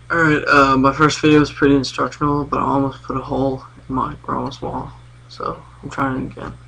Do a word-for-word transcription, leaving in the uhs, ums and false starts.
Alright, uh, my first video was pretty instructional, but I almost put a hole in my grandma's wall, so I'm trying it again.